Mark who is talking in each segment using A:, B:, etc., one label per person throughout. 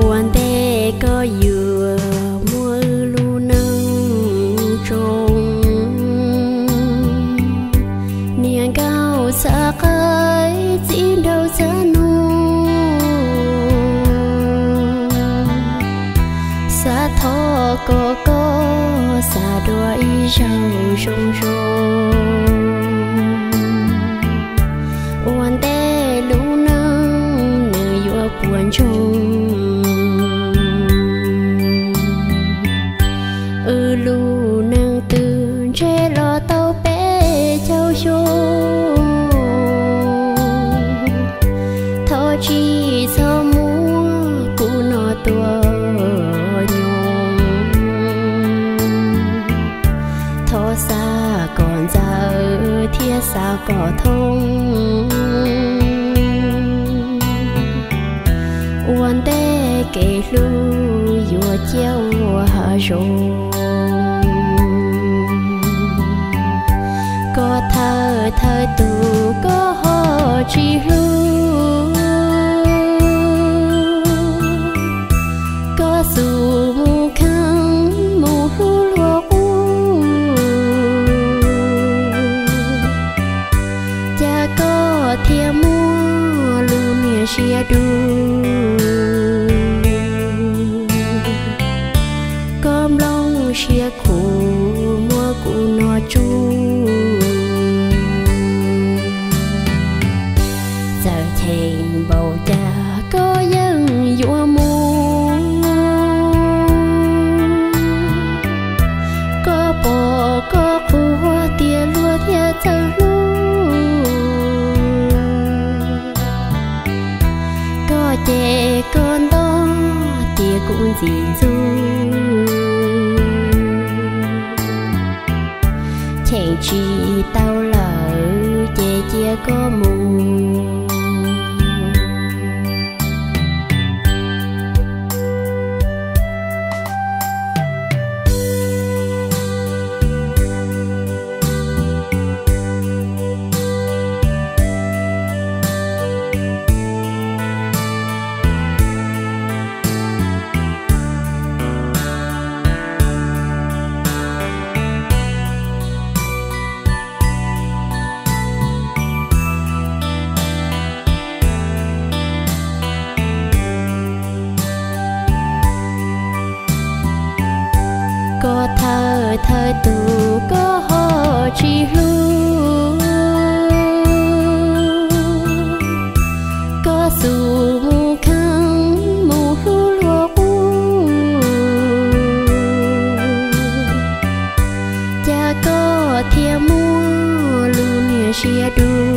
A: Quan tê có dừa mua lu nâng trông niềng cao xa cái xin đâu xa nu xa thọ có xa đôi rau rong rong quan tê lu nâng nơi vừa buồn trông lu nâng từ tre lo tàu bé châu châu thọ chi sao mua cụ nọ tua nhung thọ xa còn ra thiên xa có thông quan tê kể lu vừa chiều hạ rồi có thơ tù có họ chỉ lu có dù mù khăn mù lu lúa cha có thiên mua lu nia xia đu com long xia khổ mua cụ nọ chu thành bầu cha có dân vua mua có bò có cua tia lúa tia châu lúa có chè con to tia cũng gì du chèn chi tao lỡ chè chia có mù có thơ tù có họ chỉ lu có dù mù khăn mù lu lúa cha có thiên mua lu nia xia đu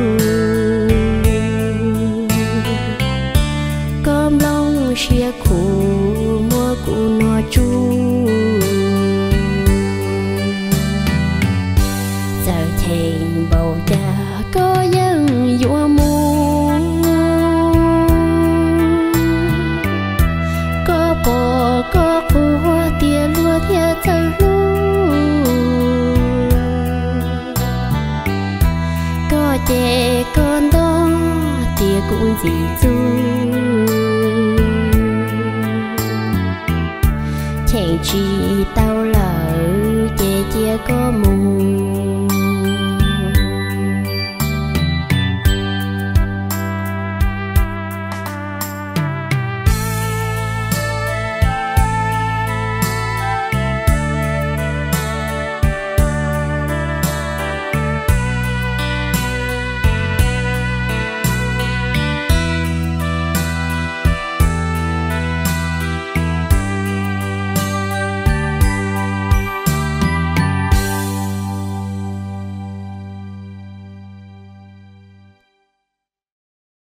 A: com long xia khổ mua cụ nọ chu thành bầu cha có dân vua mua có bò có cua tia lúa tia châu lúa có chè con to tia cũng gì du chèn chi tao lỡ chè chia có mù